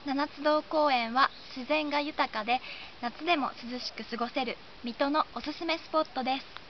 七つ堂公園は自然が豊かで夏でも涼しく過ごせる水戸のおすすめスポットです。